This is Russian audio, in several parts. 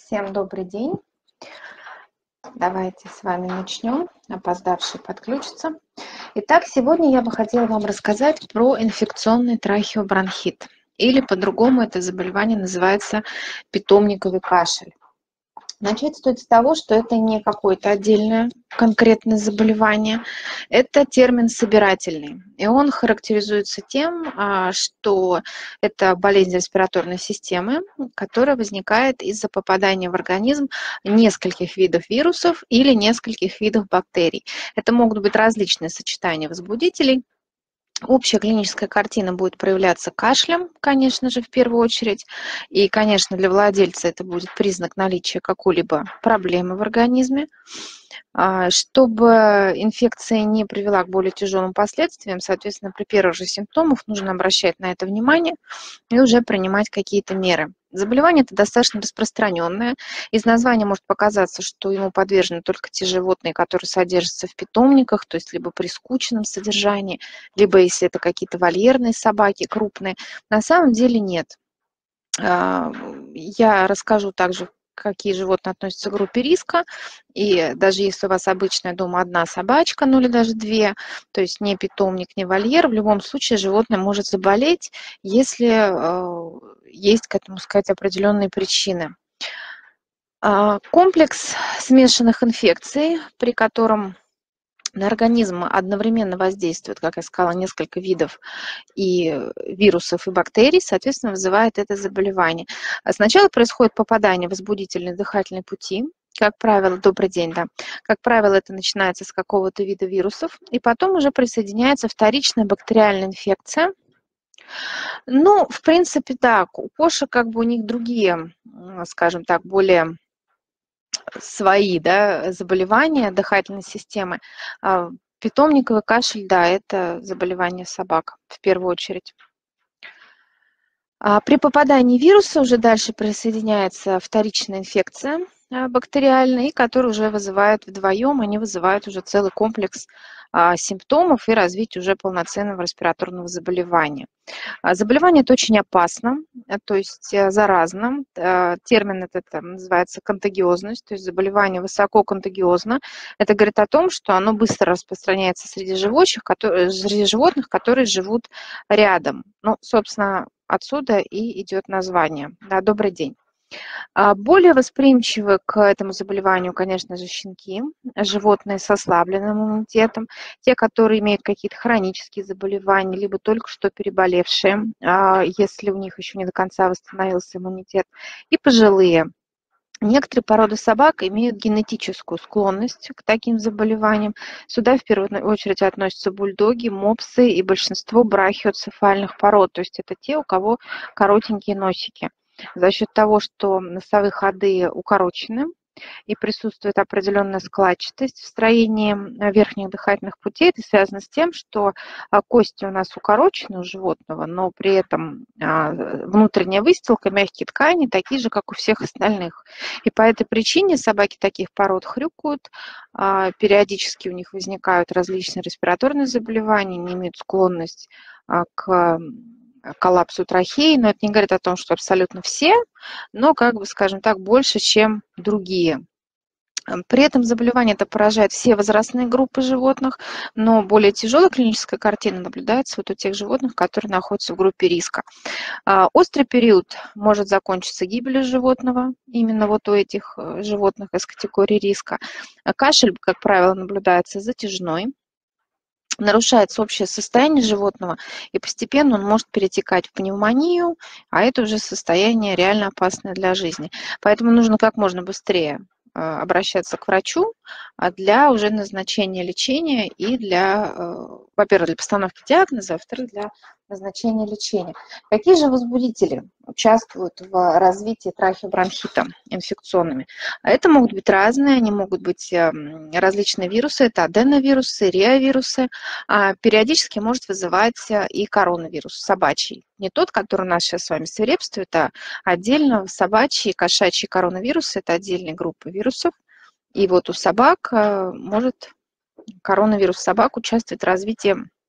Всем добрый день. Давайте с вами начнем. Опоздавшие подключатся. Итак, сегодня я бы хотела вам рассказать про инфекционный трахеобронхит. Или по-другому это заболевание называется питомниковый кашель. Начать стоит с того, что это не какое-то отдельное конкретное заболевание, это термин собирательный. И он характеризуется тем, что это болезнь респираторной системы, которая возникает из-за попадания в организм нескольких видов вирусов или нескольких видов бактерий. Это могут быть различные сочетания возбудителей. Общая клиническая картина будет проявляться кашлем, конечно же, в первую очередь. И, конечно, для владельца это будет признак наличия какой-либо проблемы в организме. Чтобы инфекция не привела к более тяжелым последствиям, соответственно, при первых же симптомах нужно обращать на это внимание и уже принимать какие-то меры. Заболевание это достаточно распространенное. Из названия может показаться, что ему подвержены только те животные, которые содержатся в питомниках, то есть либо при скучном содержании, либо если это какие-то вольерные собаки крупные. На самом деле нет. Я расскажу также, какие животные относятся к группе риска. И даже если у вас обычная дома одна собачка, ну или даже две, то есть не питомник, не вольер, в любом случае животное может заболеть, если есть к этому, сказать, определенные причины. Комплекс смешанных инфекций, при котором на организм одновременно воздействует, как я сказала, несколько видов и вирусов, и бактерий, соответственно, вызывает это заболевание. Сначала происходит попадание в возбудительные дыхательные пути, как правило, добрый день, да. Как правило, это начинается с какого-то вида вирусов, и потом уже присоединяется вторичная бактериальная инфекция. Ну, в принципе, да, у кошек как бы у них другие, скажем так, более свои, да, заболевания дыхательной системы. Питомниковый кашель, да, это заболевание собак в первую очередь. При попадании вируса уже дальше присоединяется вторичная инфекция бактериальная, и которая уже вызывает вдвоем, они вызывают уже целый комплекс симптомов и развитие уже полноценного респираторного заболевания. Заболевание это очень опасно, то есть заразно. Термин этот называется контагиозность, то есть заболевание высоко контагиозно. Это говорит о том, что оно быстро распространяется среди животных, которые живут рядом. Ну, собственно, отсюда и идет название. Да, добрый день. Более восприимчивы к этому заболеванию, конечно же, щенки, животные с ослабленным иммунитетом, те, которые имеют какие-то хронические заболевания, либо только что переболевшие, если у них еще не до конца восстановился иммунитет, и пожилые. Некоторые породы собак имеют генетическую склонность к таким заболеваниям. Сюда в первую очередь относятся бульдоги, мопсы и большинство брахиоцефальных пород, то есть это те, у кого коротенькие носики. За счет того, что носовые ходы укорочены и присутствует определенная складчатость в строении верхних дыхательных путей, это связано с тем, что кости у нас укорочены у животного, но при этом внутренняя выстилка, мягкие ткани такие же, как у всех остальных. И по этой причине собаки таких пород хрюкают, периодически у них возникают различные респираторные заболевания, не имеют склонность к коллапсу трахеи, но это не говорит о том, что абсолютно все, но, как бы, скажем так, больше, чем другие. При этом заболевание это поражает все возрастные группы животных, но более тяжелая клиническая картина наблюдается вот у тех животных, которые находятся в группе риска. Острый период может закончиться гибелью животного, именно вот у этих животных из категории риска. Кашель, как правило, наблюдается затяжной, нарушается общее состояние животного, и постепенно он может перетекать в пневмонию, а это уже состояние реально опасное для жизни. Поэтому нужно как можно быстрее обращаться к врачу для уже назначения лечения и для, во-первых, для постановки диагноза, а во-вторых, для назначения лечения. Какие же возбудители участвуют в развитии трахеобронхита инфекционными? Это могут быть разные, они могут быть различные вирусы, это аденовирусы, реовирусы, периодически может вызывать и коронавирус собачий. Не тот, который у нас сейчас с вами свирепствует, а отдельно собачьи и кошачьи коронавирусы, это отдельные группы вирусов. И вот у собак может коронавирус собак участвовать в развитии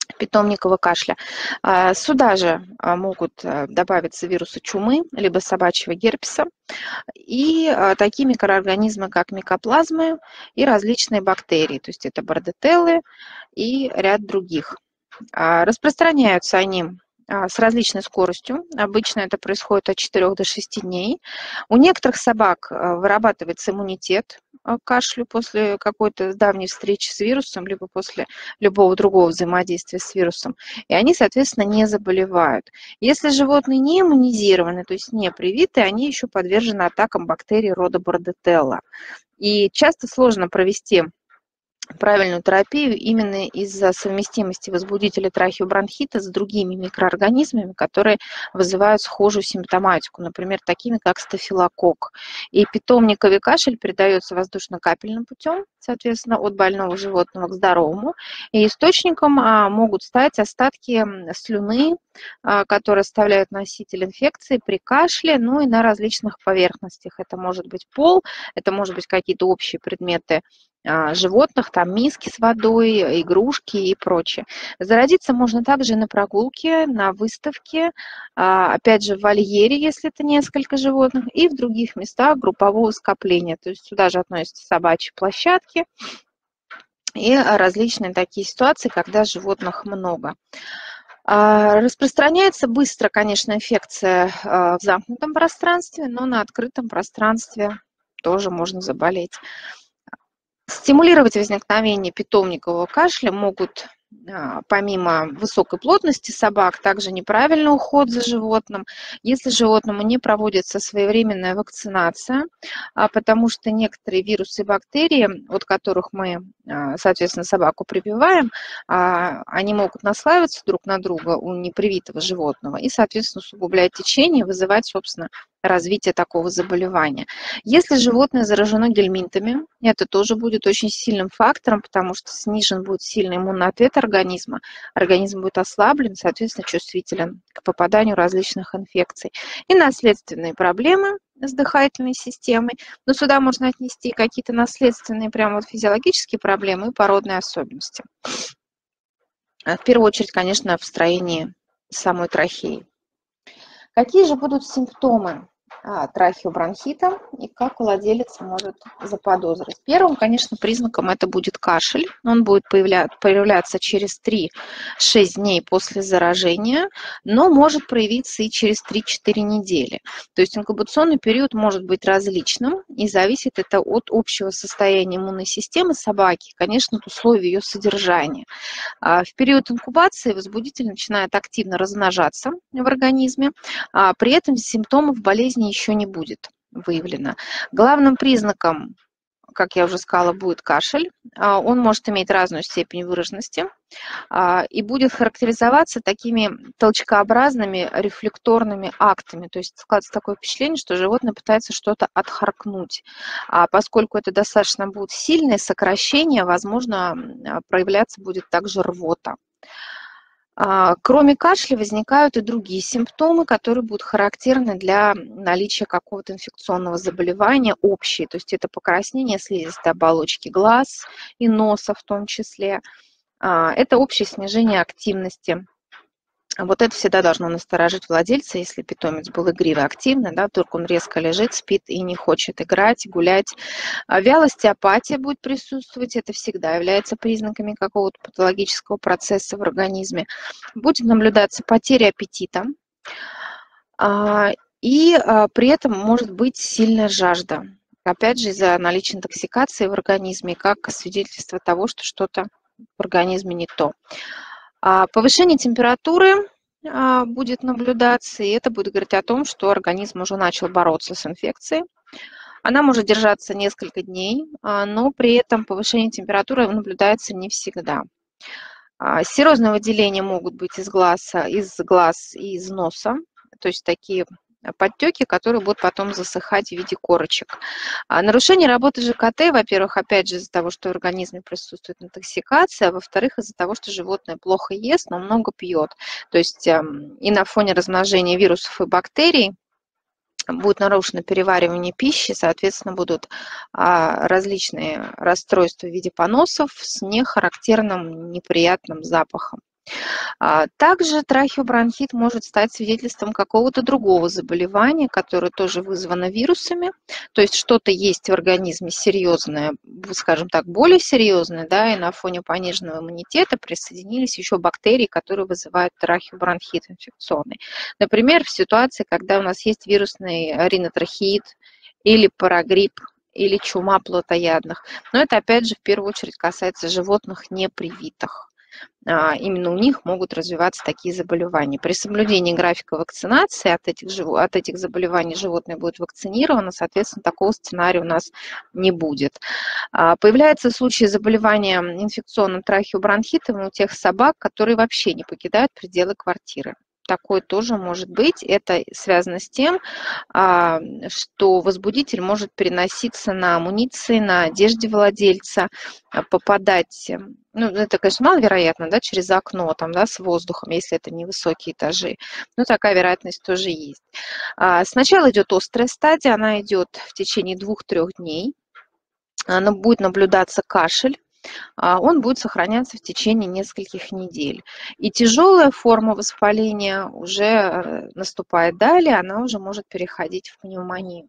питомникового кашля. Сюда же могут добавиться вирусы чумы, либо собачьего герпеса, и такие микроорганизмы, как микоплазмы и различные бактерии, то есть это бордетеллы и ряд других. Распространяются они с различной скоростью. Обычно это происходит от 4 до 6 дней. У некоторых собак вырабатывается иммунитет к кашлю после какой-то давней встречи с вирусом, либо после любого другого взаимодействия с вирусом, и они, соответственно, не заболевают. Если животные не иммунизированы, то есть не привиты, они еще подвержены атакам бактерий рода бордетелла. И часто сложно провести правильную терапию именно из-за совместимости возбудителя трахеобронхита с другими микроорганизмами, которые вызывают схожую симптоматику, например, такими как стафилококк. И питомниковый кашель передается воздушно-капельным путем, соответственно, от больного животного к здоровому. И источником могут стать остатки слюны, которые оставляют носитель инфекции при кашле, ну и на различных поверхностях. Это может быть пол, это может быть какие-то общие предметы животных, там миски с водой, игрушки и прочее. Заразиться можно также на прогулке, на выставке, опять же в вольере, если это несколько животных, и в других местах группового скопления. То есть сюда же относятся собачьи площадки и различные такие ситуации, когда животных много. Распространяется быстро, конечно, инфекция в замкнутом пространстве, но на открытом пространстве тоже можно заболеть. Стимулировать возникновение питомникового кашля могут, помимо высокой плотности собак, также неправильный уход за животным, если животному не проводится своевременная вакцинация, потому что некоторые вирусы и бактерии, от которых мы, соответственно, собаку прививаем, они могут наслаиваться друг на друга у непривитого животного и, соответственно, усугублять течение, вызывать, собственно, развитие такого заболевания. Если животное заражено гельминтами, это тоже будет очень сильным фактором, потому что снижен будет сильный иммунный ответ организма, организм будет ослаблен, соответственно, чувствителен к попаданию различных инфекций. И наследственные проблемы с дыхательной системой, но сюда можно отнести какие-то наследственные прямо вот физиологические проблемы и породные особенности. В первую очередь, конечно, в строении самой трахеи. Какие же будут симптомы трахеобронхита и как владелец может заподозрить? Первым, конечно, признаком это будет кашель. Он будет появляться через 3-6 дней после заражения, но может проявиться и через 3-4 недели. То есть инкубационный период может быть различным, и зависит это от общего состояния иммунной системы собаки, конечно, от условий ее содержания. В период инкубации возбудитель начинает активно размножаться в организме, при этом симптомов болезни еще не будет выявлено. Главным признаком, как я уже сказала, будет кашель. Он может иметь разную степень выраженности и будет характеризоваться такими толчкообразными рефлекторными актами. То есть складывается такое впечатление, что животное пытается что-то отхаркнуть. Поскольку это достаточно будет сильное сокращение, возможно, проявляться будет также рвота. Кроме кашля возникают и другие симптомы, которые будут характерны для наличия какого-то инфекционного заболевания общие. То есть это покраснение слизистой оболочки глаз и носа в том числе. Это общее снижение активности. Вот это всегда должно насторожить владельца, если питомец был игривый, активный, да, вдруг он резко лежит, спит и не хочет играть, гулять. Вялость и апатия будет присутствовать, это всегда является признаками какого-то патологического процесса в организме. Будет наблюдаться потеря аппетита, и при этом может быть сильная жажда. Опять же, из-за наличия интоксикации в организме, как свидетельство того, что что-то в организме не то. Повышение температуры будет наблюдаться, и это будет говорить о том, что организм уже начал бороться с инфекцией. Она может держаться несколько дней, но при этом повышение температуры наблюдается не всегда. Серозные выделения могут быть из глаз и из носа, то есть такие подтеки, которые будут потом засыхать в виде корочек. Нарушение работы ЖКТ, во-первых, опять же из-за того, что в организме присутствует интоксикация, а во-вторых, из-за того, что животное плохо ест, но много пьет. То есть и на фоне размножения вирусов и бактерий будет нарушено переваривание пищи, соответственно, будут различные расстройства в виде поносов с нехарактерным неприятным запахом. Также трахеобронхит может стать свидетельством какого-то другого заболевания, которое тоже вызвано вирусами. То есть что-то есть в организме серьезное, скажем так, более серьезное, да, и на фоне пониженного иммунитета присоединились еще бактерии, которые вызывают трахеобронхит инфекционный. Например, в ситуации, когда у нас есть вирусный ринотрахеид или парагрипп, или чума плотоядных. Но это, опять же, в первую очередь касается животных непривитых. Именно у них могут развиваться такие заболевания. При соблюдении графика вакцинации от этих заболеваний животное будет вакцинировано, соответственно, такого сценария у нас не будет. Появляются случаи заболевания инфекционным трахеобронхитом у тех собак, которые вообще не покидают пределы квартиры. Такое тоже может быть. Это связано с тем, что возбудитель может переноситься на амуниции, на одежде владельца, попадать, ну, это, конечно, маловероятно, да, через окно, там, да, с воздухом, если это невысокие этажи, но такая вероятность тоже есть. Сначала идет острая стадия, она идет в течение 2-3 дней, будет наблюдаться кашель, он будет сохраняться в течение нескольких недель. И тяжелая форма воспаления уже наступает далее, она уже может переходить в пневмонию.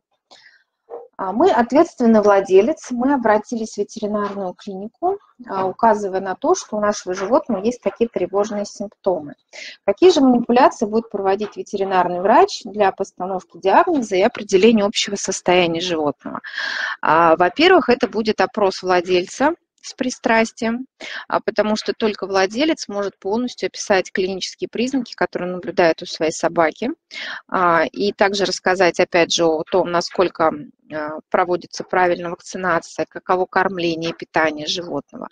Мы ответственный владелец, мы обратились в ветеринарную клинику, указывая на то, что у нашего животного есть такие тревожные симптомы. Какие же манипуляции будет проводить ветеринарный врач для постановки диагноза и определения общего состояния животного? Во-первых, это будет опрос владельца с пристрастием, потому что только владелец может полностью описать клинические признаки, которые он наблюдает у своей собаки, и также рассказать, опять же, о том, насколько проводится правильная вакцинация, каково кормление и питание животного.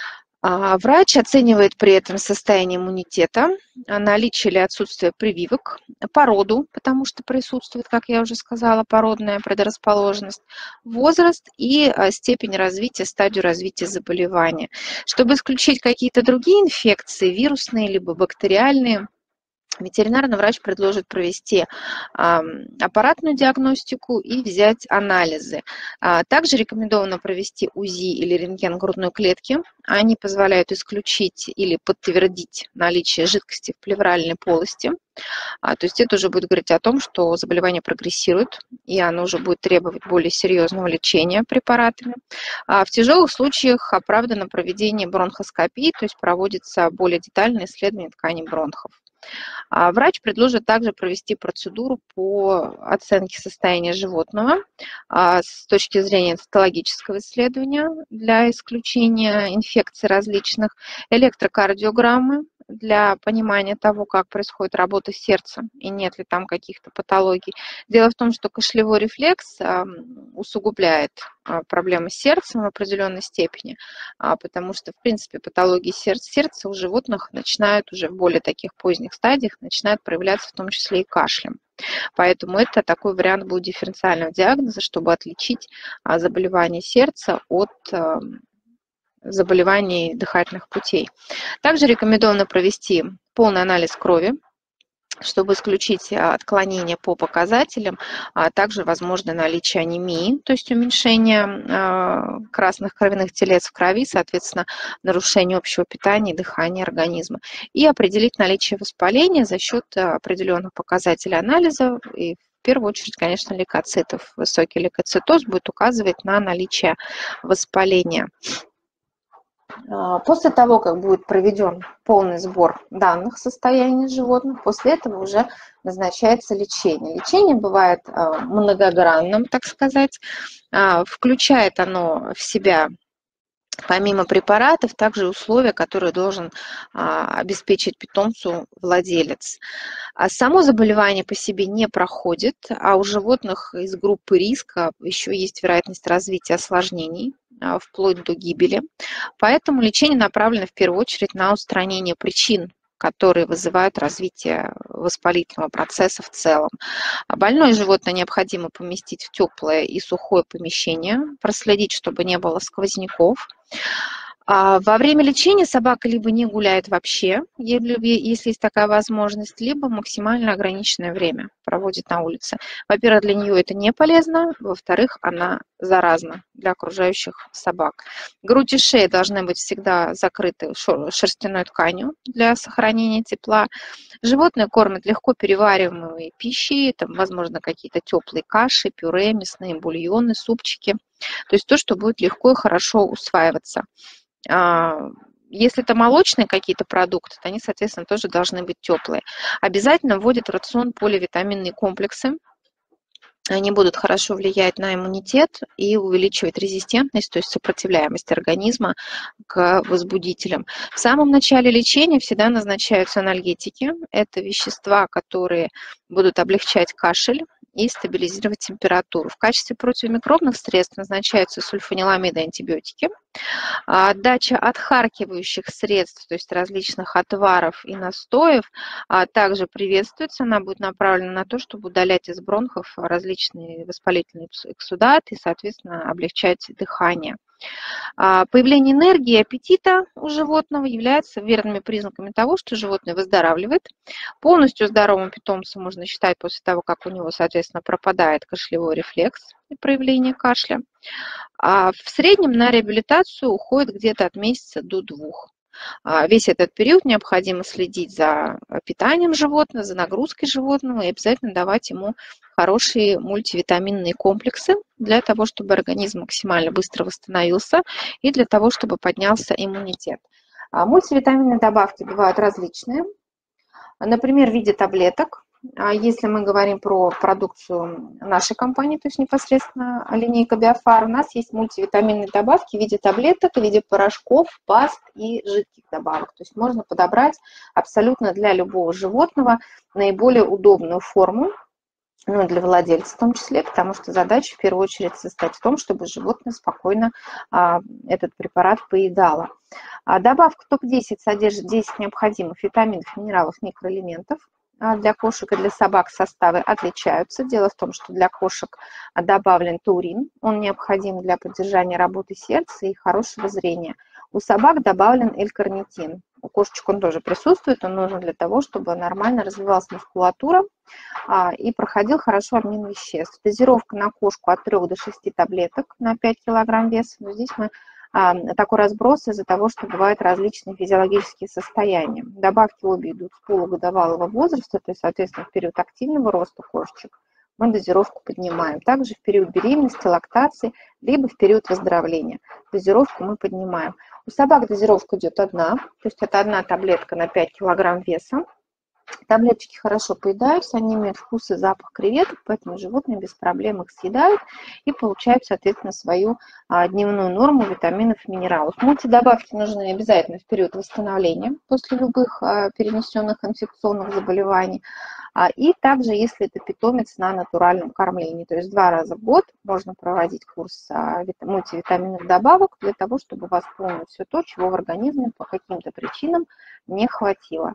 Врач оценивает при этом состояние иммунитета, наличие или отсутствие прививок, породу, потому что присутствует, как я уже сказала, породная предрасположенность, возраст и степень развития, стадию развития заболевания. Чтобы исключить какие-то другие инфекции, вирусные либо бактериальные, ветеринарный врач предложит провести аппаратную диагностику и взять анализы. Также рекомендовано провести УЗИ или рентген грудной клетки. Они позволяют исключить или подтвердить наличие жидкости в плевральной полости. То есть это уже будет говорить о том, что заболевание прогрессирует, и оно уже будет требовать более серьезного лечения препаратами. В тяжелых случаях оправдано проведение бронхоскопии, то есть проводится более детальное исследование тканей бронхов. Врач предложит также провести процедуру по оценке состояния животного с точки зрения цитологического исследования для исключения инфекций различных, электрокардиограммы для понимания того, как происходит работа сердца и нет ли там каких-то патологий. Дело в том, что кашлевой рефлекс усугубляет проблемы с сердцем в определенной степени, потому что, в принципе, патологии сердца у животных начинают уже в более таких поздних стадиях, начинают проявляться в том числе и кашлем. Поэтому это такой вариант будет дифференциального диагноза, чтобы отличить заболевание сердца от заболеваний дыхательных путей. Также рекомендовано провести полный анализ крови, чтобы исключить отклонения по показателям, а также возможно наличие анемии, то есть уменьшение красных кровяных телец в крови, соответственно, нарушение общего питания и дыхания организма. И определить наличие воспаления за счет определенных показателей анализа, и в первую очередь, конечно, лейкоцитов. Высокий лейкоцитоз будет указывать на наличие воспаления. После того, как будет проведен полный сбор данных состояния животных, после этого уже назначается лечение. Лечение бывает многогранным, так сказать. Включает оно в себя, помимо препаратов, также условия, которые должен обеспечить питомцу владелец. Само заболевание по себе не проходит, а у животных из группы риска еще есть вероятность развития осложнений, вплоть до гибели. Поэтому лечение направлено в первую очередь на устранение причин, которые вызывают развитие воспалительного процесса в целом. Больное животное необходимо поместить в теплое и сухое помещение, проследить, чтобы не было сквозняков. Во время лечения собака либо не гуляет вообще, если есть такая возможность, либо максимально ограниченное время проводит на улице. Во-первых, для нее это не полезно, во-вторых, она заразно для окружающих собак. Грудь и шея должны быть всегда закрыты шерстяной тканью для сохранения тепла. Животные кормят легко перевариваемой пищей, там, возможно, какие-то теплые каши, пюре, мясные бульоны, супчики. То есть то, что будет легко и хорошо усваиваться. Если это молочные какие-то продукты, то они, соответственно, тоже должны быть теплые. Обязательно вводят в рацион поливитаминные комплексы. Они будут хорошо влиять на иммунитет и увеличивать резистентность, то есть сопротивляемость организма к возбудителям. В самом начале лечения всегда назначаются анальгетики. Это вещества, которые будут облегчать кашель и стабилизировать температуру. В качестве противомикробных средств назначаются сульфаниламиды и антибиотики. Дача отхаркивающих средств, то есть различных отваров и настоев, также приветствуется. Она будет направлена на то, чтобы удалять из бронхов различные воспалительные эксудаты и, соответственно, облегчать дыхание. Появление энергии и аппетита у животного являются верными признаками того, что животное выздоравливает. Полностью здоровым питомцем можно считать после того, как у него, соответственно, пропадает кашлевой рефлекс и проявление кашля. В среднем на реабилитацию уходит где-то от месяца до 2. Весь этот период необходимо следить за питанием животного, за нагрузкой животного и обязательно давать ему хорошие мультивитаминные комплексы для того, чтобы организм максимально быстро восстановился и для того, чтобы поднялся иммунитет. Мультивитаминные добавки бывают различные, например, в виде таблеток. Если мы говорим про продукцию нашей компании, то есть непосредственно линейка Биофар, у нас есть мультивитаминные добавки в виде таблеток, в виде порошков, паст и жидких добавок. То есть можно подобрать абсолютно для любого животного наиболее удобную форму, ну, для владельца в том числе, потому что задача в первую очередь состоит в том, чтобы животное спокойно этот препарат поедало. Добавка топ-10 содержит 10 необходимых витаминов, минералов, микроэлементов. Для кошек и для собак составы отличаются. Дело в том, что для кошек добавлен таурин, он необходим для поддержания работы сердца и хорошего зрения. У собак добавлен L-карнитин. У кошечек он тоже присутствует, он нужен для того, чтобы нормально развивалась мускулатура и проходил хорошо обмен веществ. Дозировка на кошку от 3 до 6 таблеток на 5 кг веса. Но здесь мы такой разброс из-за того, что бывают различные физиологические состояния. Добавки обе идут с полугодовалого возраста, то есть, соответственно, в период активного роста кошечек мы дозировку поднимаем. Также в период беременности, лактации, либо в период выздоровления дозировку мы поднимаем. У собак дозировка идет одна, то есть это одна таблетка на 5 кг веса. Таблеточки хорошо поедаются, они имеют вкус и запах креветок, поэтому животные без проблем их съедают и получают, соответственно, свою дневную норму витаминов и минералов. Мультидобавки нужны обязательно в период восстановления после любых перенесенных инфекционных заболеваний. И также, если это питомец на натуральном кормлении, то есть 2 раза в год можно проводить курс мультивитаминных добавок для того, чтобы восполнить все то, чего в организме по каким-то причинам не хватило.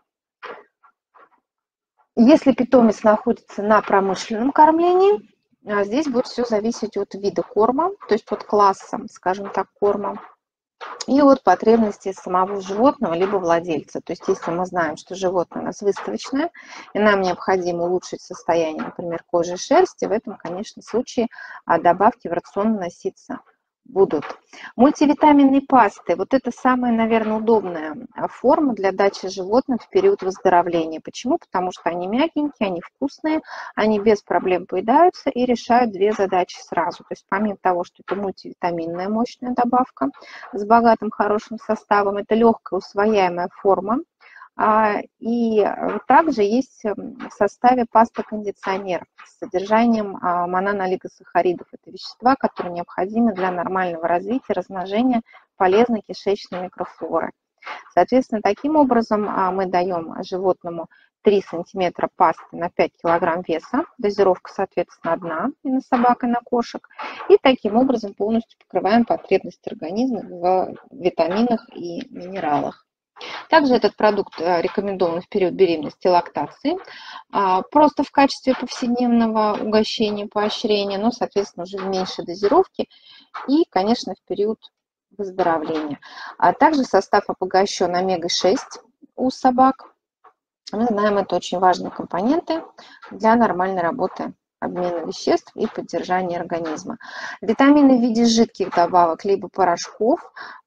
Если питомец находится на промышленном кормлении, здесь будет все зависеть от вида корма, то есть от класса, скажем так, корма, и от потребностей самого животного либо владельца. То есть если мы знаем, что животное у нас выставочное, и нам необходимо улучшить состояние, например, кожи и шерсти, в этом, конечно, случае добавки в рацион носиться будут. Мультивитаминные пасты. Вот это самая, наверное, удобная форма для дачи животных в период выздоровления. Почему? Потому что они мягенькие, они вкусные, они без проблем поедаются и решают 2 задачи сразу. То есть помимо того, что это мультивитаминная мощная добавка с богатым хорошим составом, это легкая усвояемая форма. И также есть в составе паста-кондиционер с содержанием мононолигосахаридов. Это вещества, которые необходимы для нормального развития, размножения полезной кишечной микрофлоры. Соответственно, таким образом мы даем животному 3 сантиметра пасты на 5 кг веса. Дозировка, соответственно, одна и на собак, и на кошек. И таким образом полностью покрываем потребность организма в витаминах и минералах. Также этот продукт рекомендован в период беременности и лактации, просто в качестве повседневного угощения, поощрения, но, соответственно, уже в меньшей дозировке и, конечно, в период выздоровления. Также состав обогащен омега-6 у собак. Мы знаем, это очень важные компоненты для нормальной работы обмена веществ и поддержания организма. Витамины в виде жидких добавок, либо порошков,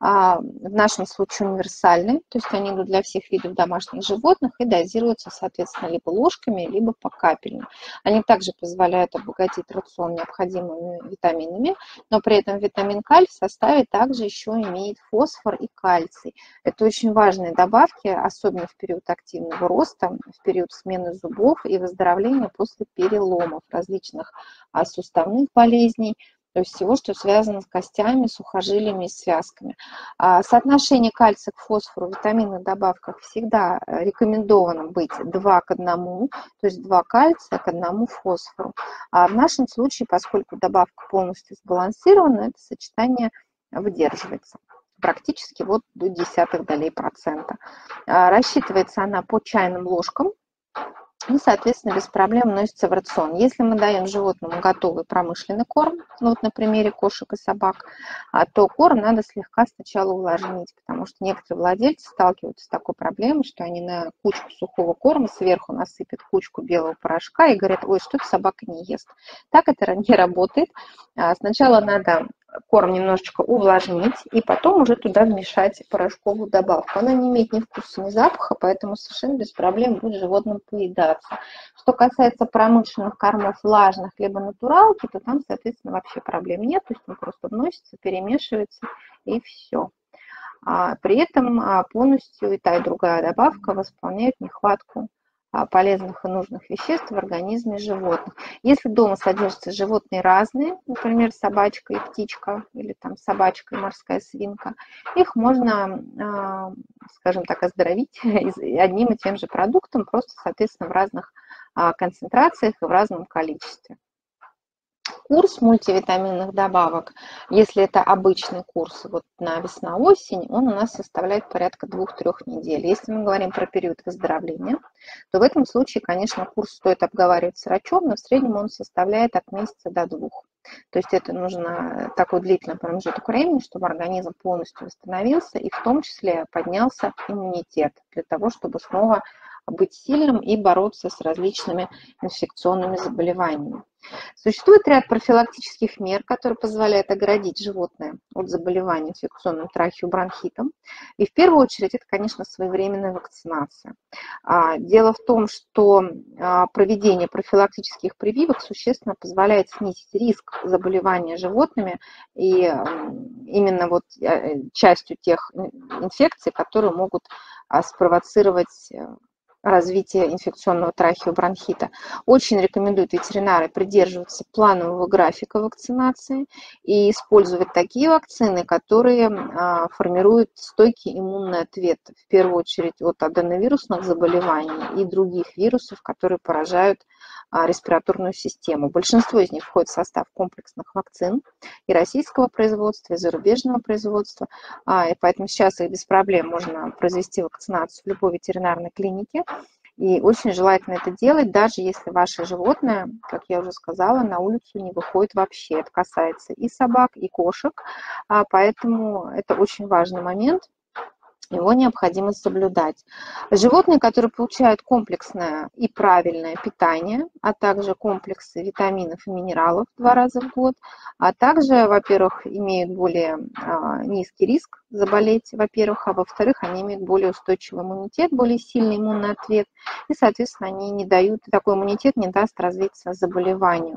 в нашем случае универсальны, то есть они идут для всех видов домашних животных и дозируются, соответственно, либо ложками, либо покапельно. Они также позволяют обогатить рацион необходимыми витаминами, но при этом витамин К в составе также еще имеет фосфор и кальций. Это очень важные добавки, особенно в период активного роста, в период смены зубов и выздоровления после переломов различных суставных болезней, то есть всего, что связано с костями, сухожилиями и связками. Соотношение кальция к фосфору в витаминных добавках всегда рекомендовано быть 2 к 1, то есть 2 кальция к 1 фосфору. А в нашем случае, поскольку добавка полностью сбалансирована, это сочетание выдерживается практически вот до десятых долей процента. Рассчитывается она по чайным ложкам и, соответственно, без проблем вносится в рацион. Если мы даем животному готовый промышленный корм, ну вот на примере кошек и собак, то корм надо слегка сначала увлажнить, потому что некоторые владельцы сталкиваются с такой проблемой, что они на кучку сухого корма сверху насыпят кучку белого порошка и говорят: ой, что-то собака не ест. Так это не работает. Сначала надо корм немножечко увлажнить и потом уже туда вмешать порошковую добавку. Она не имеет ни вкуса, ни запаха, поэтому совершенно без проблем будет животным поедаться. Что касается промышленных кормов влажных либо натуралки, то там, соответственно, вообще проблем нет, то есть он просто вносится, перемешивается и все. При этом полностью и та, и другая добавка восполняет нехватку полезных и нужных веществ в организме животных. Если дома содержатся животные разные, например, собачка и птичка, или там собачка и морская свинка, их можно, скажем так, оздоровить одним и тем же продуктом, просто, соответственно, в разных концентрациях и в разном количестве. Курс мультивитаминных добавок, если это обычный курс вот на весна-осень, он у нас составляет порядка 2-3 недель. Если мы говорим про период выздоровления, то в этом случае, конечно, курс стоит обговаривать с врачом, но в среднем он составляет от месяца до 2. То есть это нужно такой длительный промежуток времени, чтобы организм полностью восстановился и в том числе поднялся иммунитет для того, чтобы снова быть сильным и бороться с различными инфекционными заболеваниями. Существует ряд профилактических мер, которые позволяют оградить животное от заболеваний инфекционным трахеобронхитом. И в первую очередь это, конечно, своевременная вакцинация. Дело в том, что проведение профилактических прививок существенно позволяет снизить риск заболевания животными и именно вот частью тех инфекций, которые могут спровоцировать развития инфекционного трахеобронхита. Очень рекомендуют ветеринары придерживаться планового графика вакцинации и использовать такие вакцины, которые формируют стойкий иммунный ответ, в первую очередь от аденовирусных заболеваний и других вирусов, которые поражают респираторную систему. Большинство из них входит в состав комплексных вакцин и российского производства, и зарубежного производства, и поэтому сейчас их без проблем можно произвести вакцинацию в любой ветеринарной клинике. И очень желательно это делать, даже если ваше животное, как я уже сказала, на улицу не выходит вообще. Это касается и собак, и кошек, поэтому это очень важный момент. Его необходимо соблюдать. Животные, которые получают комплексное и правильное питание, а также комплексы витаминов и минералов 2 раза в год, а также, во-первых, имеют более низкий риск заболеть, во-первых, а во-вторых, они имеют более устойчивый иммунитет, более сильный иммунный ответ, и, соответственно, они не дают, такой иммунитет не даст развиться заболеванию.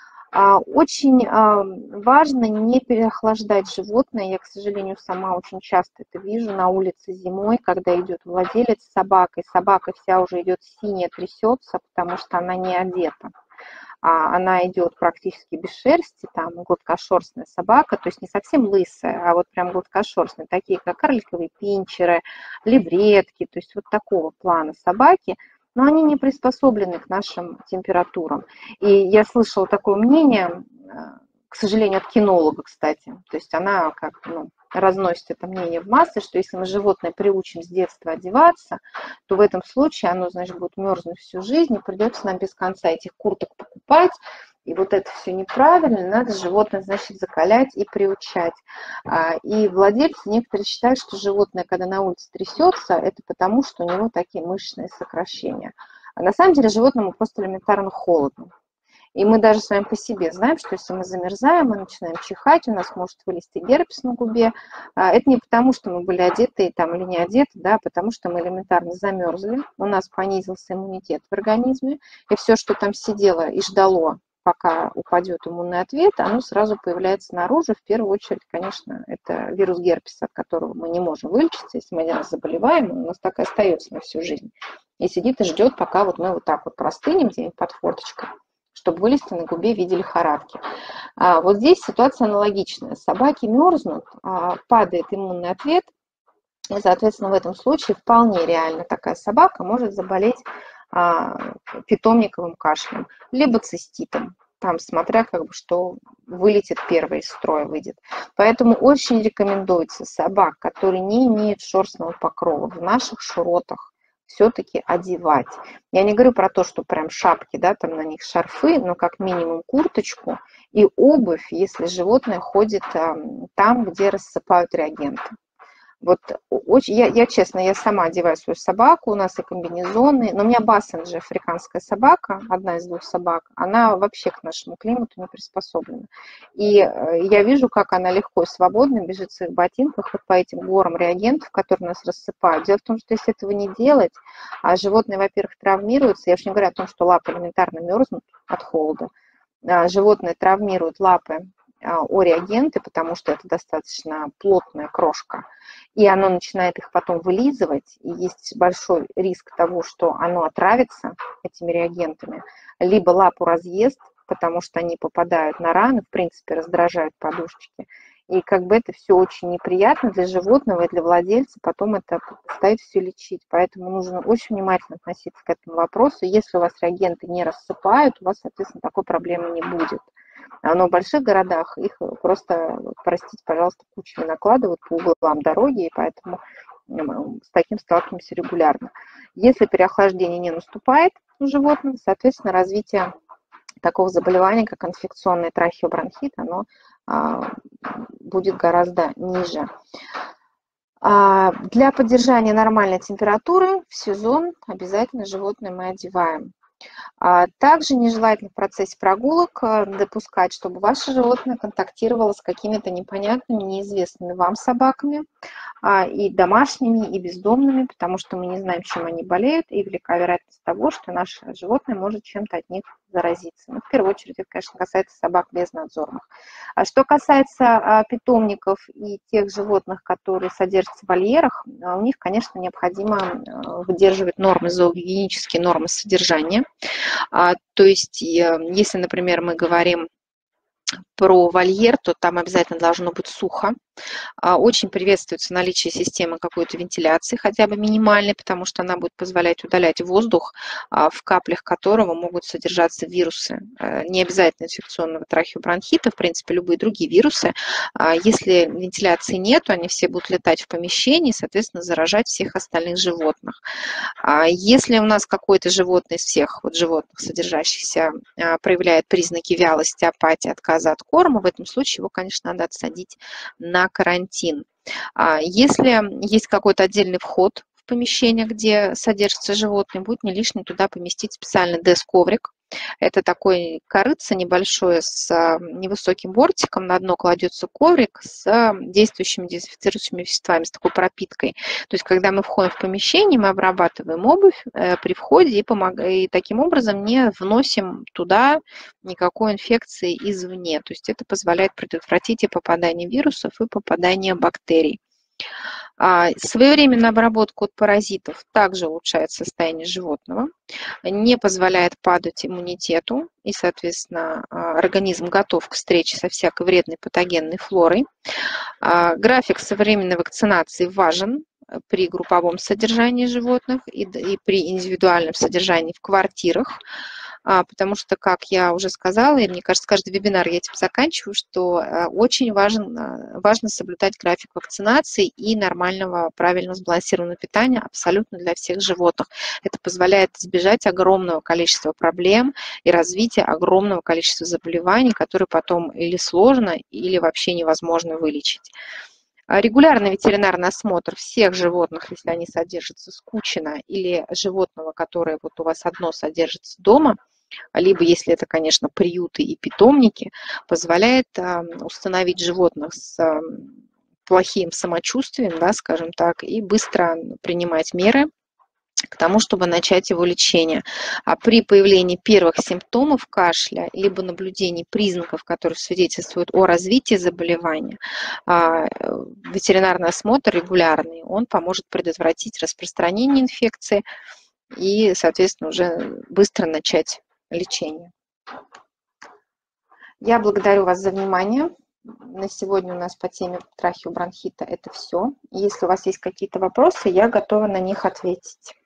Очень важно не переохлаждать животное. Я, к сожалению, сама очень часто это вижу на улице зимой, когда идет владелец с собакой. Собака вся уже идет синяя, трясется, потому что она не одета. Она идет практически без шерсти, там гладкошерстная собака, то есть не совсем лысая, а вот прям гладкошерстная, такие как карликовые пинчеры, левретки, то есть вот такого плана собаки. Но они не приспособлены к нашим температурам. И я слышала такое мнение, к сожалению, от кинолога, кстати. То есть она как разносит это мнение в массы, что если мы животное приучим с детства одеваться, то в этом случае оно, значит, будет мерзнуть всю жизнь, и придется нам без конца этих курток покупать. И вот это все неправильно, надо животное, значит, закалять и приучать. И владельцы некоторые считают, что животное, когда на улице трясется, это потому, что у него такие мышечные сокращения. А на самом деле животному просто элементарно холодно. И мы даже с вами по себе знаем, что если мы замерзаем, мы начинаем чихать, у нас может вылезти герпес на губе. Это не потому, что мы были одеты там, или не одеты, да, а потому что мы элементарно замерзли, у нас понизился иммунитет в организме, и все, что там сидело и ждало, пока упадет иммунный ответ, оно сразу появляется наружу. В первую очередь, конечно, это вирус герпеса, от которого мы не можем вылечиться. Если мы один раз заболеваем, он у нас так и остается на всю жизнь. И сидит и ждет, пока вот мы вот так вот простынем где-нибудь под форточкой, чтобы вылезти на губе в виде лихорадки. Вот здесь ситуация аналогичная. Собаки мерзнут, падает иммунный ответ, и, соответственно, в этом случае вполне реально такая собака может заболеть питомниковым кашлем, либо циститом, там, смотря как бы, что вылетит первое из строя, выйдет. Поэтому очень рекомендуется собак, которые не имеют шерстного покрова, в наших широтах все-таки одевать. Я не говорю про то, что прям шапки, да, там на них шарфы, но как минимум курточку и обувь, если животное ходит там, где рассыпают реагенты. Вот очень, я честно, я сама одеваю свою собаку, у нас и комбинезоны, но у меня Бассенджи, африканская собака, одна из 2 собак, она вообще к нашему климату не приспособлена. И я вижу, как она легко и свободно бежит в своих ботинках вот по этим горам реагентов, которые нас рассыпают. Дело в том, что если этого не делать, животные, во-первых, травмируются, я уж не говорю о том, что лапы элементарно мерзнут от холода, животные травмируют лапы о реагенты, потому что это достаточно плотная крошка, и оно начинает их потом вылизывать, и есть большой риск того, что оно отравится этими реагентами, либо лапу разъест, потому что они попадают на раны, в принципе, раздражают подушечки, и как бы это все очень неприятно для животного и для владельца, потом это предстоит все лечить, поэтому нужно очень внимательно относиться к этому вопросу. Если у вас реагенты не рассыпают, у вас, соответственно, такой проблемы не будет. Но в больших городах их просто, простите, пожалуйста, кучами накладывают по углам дороги, и поэтому с таким сталкиваемся регулярно. Если переохлаждение не наступает у животных, соответственно, развитие такого заболевания, как инфекционный трахеобронхит, оно будет гораздо ниже. Для поддержания нормальной температуры в сезон обязательно животное мы одеваем. Также нежелательно в процессе прогулок допускать, чтобы ваше животное контактировало с какими-то непонятными, неизвестными вам собаками, и домашними, и бездомными, потому что мы не знаем, чем они болеют, и велика вероятность того, что наше животное может чем-то от них заразиться. Ну, в первую очередь, это, конечно, касается собак безнадзорных. А что касается питомников и тех животных, которые содержатся в вольерах, у них, конечно, необходимо выдерживать нормы, зоогигиенические нормы содержания. То есть, если, например, мы говорим про вольер, то там обязательно должно быть сухо. Очень приветствуется наличие системы какой-то вентиляции, хотя бы минимальной, потому что она будет позволять удалять воздух, в каплях которого могут содержаться вирусы. Не обязательно инфекционного трахеобронхита, в принципе, любые другие вирусы. Если вентиляции нет, они все будут летать в помещении, соответственно, заражать всех остальных животных. Если у нас какое-то животное из всех вот животных, содержащихся, проявляет признаки вялости, апатии, отказа от корма, в этом случае его, конечно, надо отсадить на карантин. Если есть какой-то отдельный вход в помещение, где содержится животное, будет не лишним туда поместить специальный дезковрик. Это такой корытце небольшое с невысоким бортиком. На дно кладется коврик с действующими дезинфицирующими веществами, с такой пропиткой. То есть, когда мы входим в помещение, мы обрабатываем обувь при входе и таким образом не вносим туда никакой инфекции извне. То есть, это позволяет предотвратить и попадание вирусов, и попадание бактерий. Своевременная обработка от паразитов также улучшает состояние животного, не позволяет падать иммунитету, и, соответственно, организм готов к встрече со всякой вредной патогенной флорой. График современной вакцинации важен при групповом содержании животных и при индивидуальном содержании в квартирах, потому что, как я уже сказала, и мне кажется, каждый вебинар я этим заканчиваю, что очень важно соблюдать график вакцинации и нормального, правильно сбалансированного питания абсолютно для всех животных. Это позволяет избежать огромного количества проблем и развития огромного количества заболеваний, которые потом или сложно, или вообще невозможно вылечить. Регулярный ветеринарный осмотр всех животных, если они содержатся скучно, или животного, которое вот у вас одно содержится дома, либо, если это, конечно, приюты и питомники, позволяет установить животных с плохим самочувствием, да, скажем так, и быстро принимать меры к тому, чтобы начать его лечение. А при появлении первых симптомов кашля, либо наблюдении признаков, которые свидетельствуют о развитии заболевания, ветеринарный осмотр регулярный, он поможет предотвратить распространение инфекции и, соответственно, уже быстро начать лечение. Я благодарю вас за внимание. На сегодня у нас по теме трахеобронхита это все. Если у вас есть какие-то вопросы, я готова на них ответить.